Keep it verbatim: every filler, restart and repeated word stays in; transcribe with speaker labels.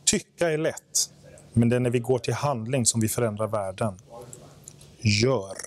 Speaker 1: Tycka är lätt, men det är när vi går till handling som vi förändrar världen. Gör!